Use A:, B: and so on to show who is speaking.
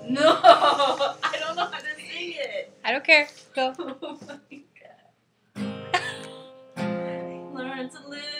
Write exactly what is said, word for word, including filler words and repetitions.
A: No, I don't know how to sing it.
B: I don't care. Go.
A: Oh my god. Learn to live.